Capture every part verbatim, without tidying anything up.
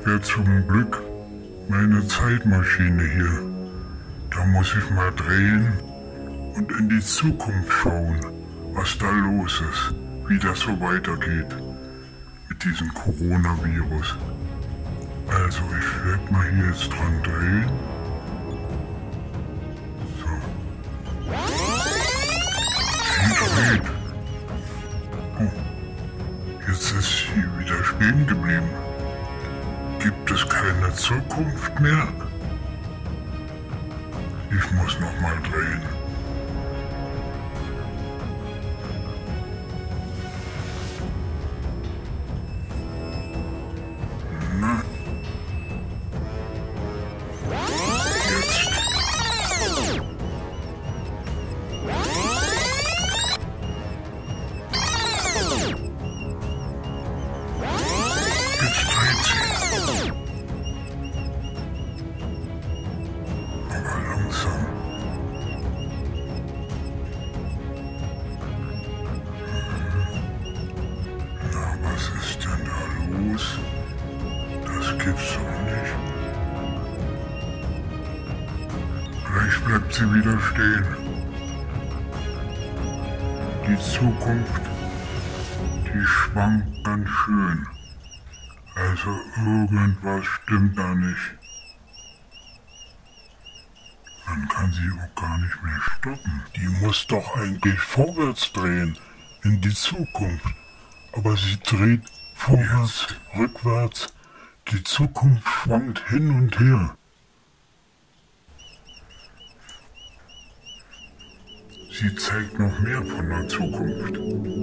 habe ja zum Glück meine Zeitmaschine hier. Da muss ich mal drehen und in die Zukunft schauen, was da los ist, wie das so weitergeht mit diesem Coronavirus. Also ich werde mal hier jetzt dran drehen. So. Sie dreht. Oh, jetzt ist sie wieder stehen geblieben. Gibt es keine Zukunft mehr? Ich muss noch mal drehen. Na? Jetzt. Jetzt dreht sie. Aber langsam. Na, was ist denn da los? Das gibt's doch nicht. Vielleicht bleibt sie wieder stehen. Die Zukunft, die schwankt ganz schön. Also irgendwas stimmt da nicht. Man kann sie auch gar nicht mehr stoppen. Die muss doch eigentlich vorwärts drehen, in die Zukunft. Aber sie dreht vorwärts, rückwärts. Die Zukunft schwankt hin und her. Sie zeigt noch mehr von der Zukunft.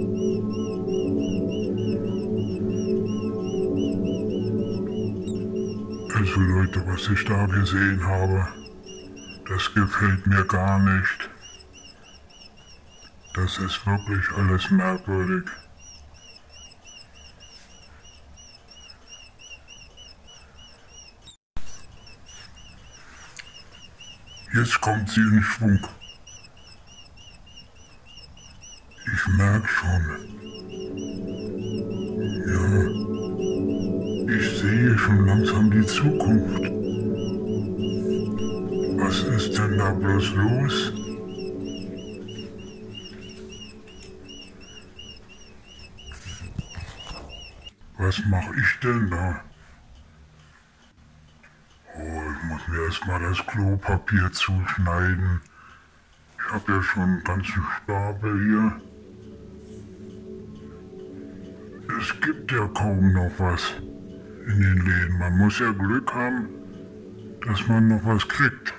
Also Leute, was ich da gesehen habe, das gefällt mir gar nicht. Das ist wirklich alles merkwürdig. Jetzt kommt sie in Schwung. Ich merke schon. Ja, ich sehe schon langsam die Zukunft. Was ist denn da bloß los? Was mache ich denn da? Oh, ich muss mir erstmal das Klopapier zuschneiden. Ich habe ja schon einen ganzen Stapel hier. Es gibt ja kaum noch was in den Läden. Man muss ja Glück haben, dass man noch was kriegt.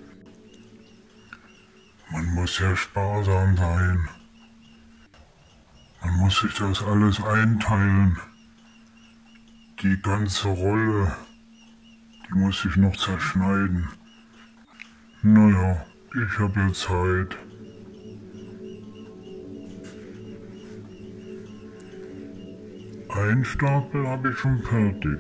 Man muss ja sparsam sein. Man muss sich das alles einteilen. Die ganze Rolle, die muss ich noch zerschneiden. Naja, ich habe ja Zeit. Ein Stapel habe ich schon fertig.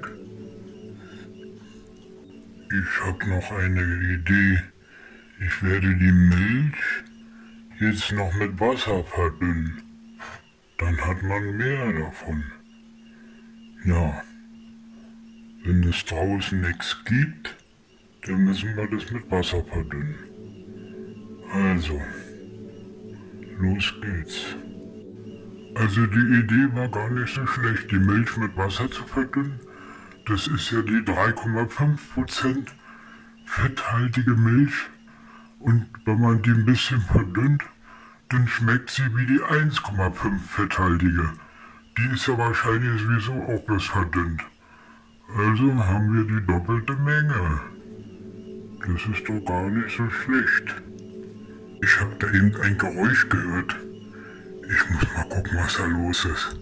Ich habe noch eine Idee. Ich werde die Milch jetzt noch mit Wasser verdünnen. Dann hat man mehr davon. Ja, wenn es draußen nichts gibt, dann müssen wir das mit Wasser verdünnen. Also, los geht's. Also die Idee war gar nicht so schlecht, die Milch mit Wasser zu verdünnen. Das ist ja die drei Komma fünf Prozent fetthaltige Milch. Und wenn man die ein bisschen verdünnt, dann schmeckt sie wie die eins Komma fünf fetthaltige. Die ist ja wahrscheinlich sowieso auch bloß verdünnt. Also haben wir die doppelte Menge. Das ist doch gar nicht so schlecht. Ich habe da eben ein Geräusch gehört. Ich muss mal gucken, was da los ist.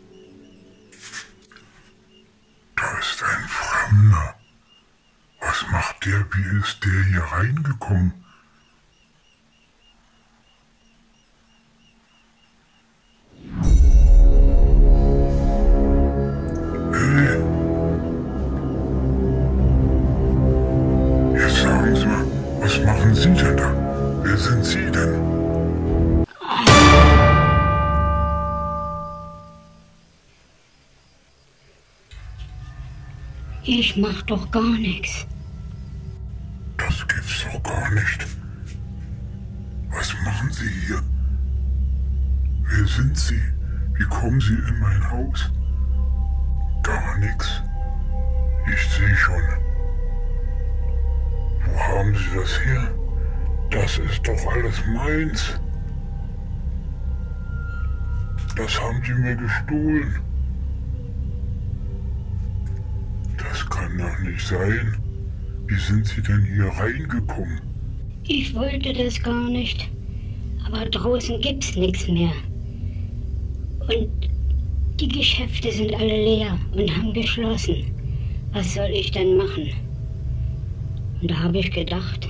Da ist ein Fremder. Was macht der? Wie ist der hier reingekommen? Hey. Jetzt sagen Sie mal, was machen Sie denn da? Wer sind Sie denn? Ich mach doch gar nichts. Das gibt's doch gar nicht. Was machen Sie hier? Wer sind Sie? Wie kommen Sie in mein Haus? Gar nichts. Ich sehe schon. Wo haben Sie das her? Das ist doch alles meins. Das haben Sie mir gestohlen. Das kann doch nicht sein. Wie sind Sie denn hier reingekommen? Ich wollte das gar nicht. Aber draußen gibt's nichts mehr. Und die Geschäfte sind alle leer und haben geschlossen. Was soll ich denn machen? Und da habe ich gedacht,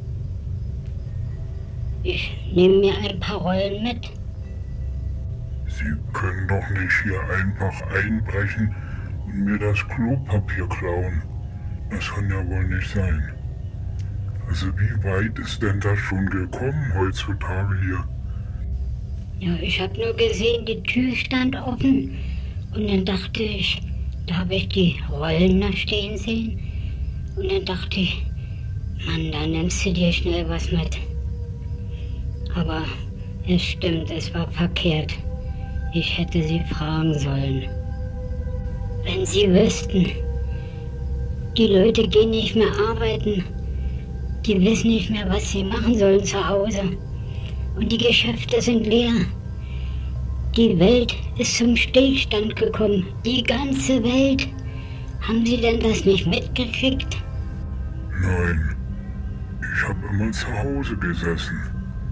ich nehme mir ein paar Rollen mit. Sie können doch nicht hier einfach einbrechen und mir das Klopapier klauen. Das kann ja wohl nicht sein. Also wie weit ist denn das schon gekommen heutzutage hier? Ja, ich habe nur gesehen, die Tür stand offen. Und dann dachte ich, da habe ich die Rollen da stehen sehen. Und dann dachte ich, Mann, da nimmst du dir schnell was mit. Aber es stimmt, es war verkehrt. Ich hätte Sie fragen sollen. Wenn Sie wüssten, die Leute gehen nicht mehr arbeiten. Die wissen nicht mehr, was sie machen sollen zu Hause. Und die Geschäfte sind leer. Die Welt ist zum Stillstand gekommen. Die ganze Welt. Haben Sie denn das nicht mitgekriegt? Nein, ich habe immer zu Hause gesessen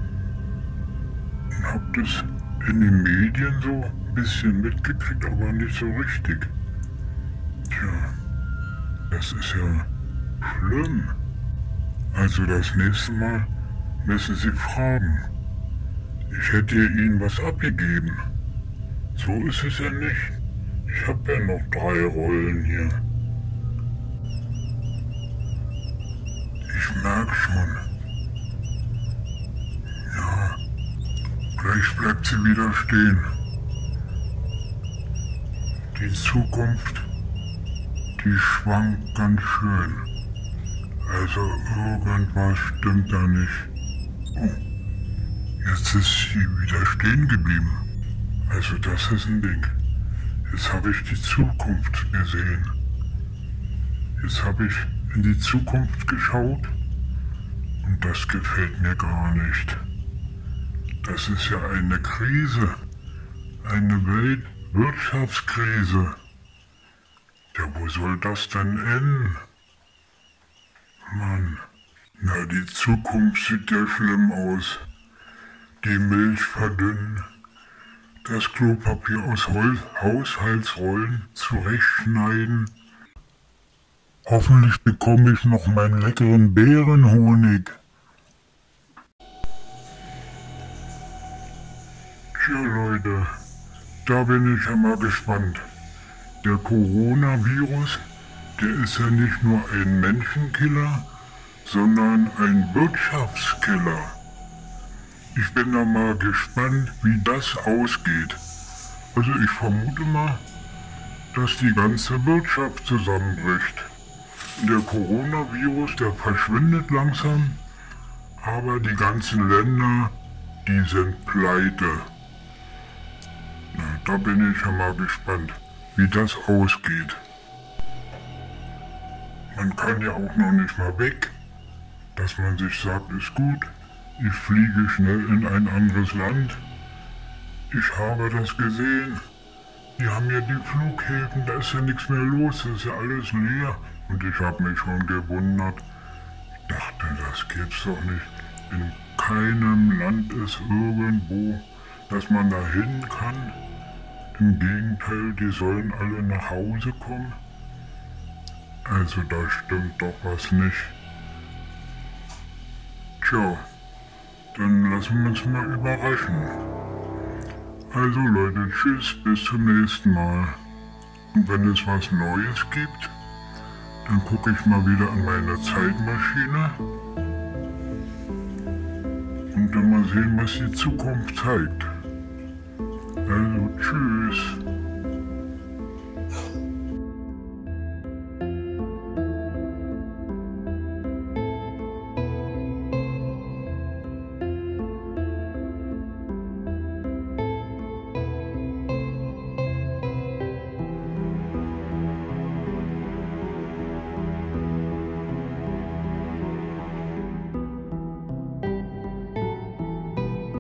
und habe das in den Medien so ein bisschen mitgekriegt, aber nicht so richtig. Tja, das ist ja schlimm. Also das nächste Mal müssen Sie fragen. Ich hätte Ihnen was abgegeben. So ist es ja nicht. Ich habe ja noch drei Rollen hier. Ich merke schon. Ja, gleich bleibt sie wieder stehen. Die Zukunft, die schwankt ganz schön. Also irgendwas stimmt da nicht. Oh, jetzt ist sie wieder stehen geblieben. Also das ist ein Ding. Jetzt habe ich die Zukunft gesehen. Jetzt habe ich in die Zukunft geschaut und das gefällt mir gar nicht. Das ist ja eine Krise, eine Weltwirtschaftskrise. Ja, wo soll das denn enden? Mann, na die Zukunft sieht ja schlimm aus. Die Milch verdünnen, das Klopapier aus Hol- Haushaltsrollen zurechtschneiden. Hoffentlich bekomme ich noch meinen leckeren Beerenhonig. Tja Leute, da bin ich ja mal gespannt. Der Coronavirus, der ist ja nicht nur ein Menschenkiller, sondern ein Wirtschaftskiller. Ich bin da mal gespannt, wie das ausgeht. Also ich vermute mal, dass die ganze Wirtschaft zusammenbricht. Der Coronavirus, der verschwindet langsam, aber die ganzen Länder, die sind pleite. Na, da bin ich ja mal gespannt, wie das ausgeht. Man kann ja auch noch nicht mal weg, dass man sich sagt, ist gut, ich fliege schnell in ein anderes Land. Ich habe das gesehen. Die haben ja die Flughäfen, da ist ja nichts mehr los, das ist ja alles leer. Und ich habe mich schon gewundert. Ich dachte, das gibt's doch nicht. In keinem Land ist irgendwo, dass man da hin kann. Im Gegenteil, die sollen alle nach Hause kommen. Also da stimmt doch was nicht. Tja, dann lassen wir uns mal überraschen. Also Leute, tschüss, bis zum nächsten Mal. Und wenn es was Neues gibt, dann gucke ich mal wieder an meine Zeitmaschine und dann mal sehen, was die Zukunft zeigt. Also tschüss.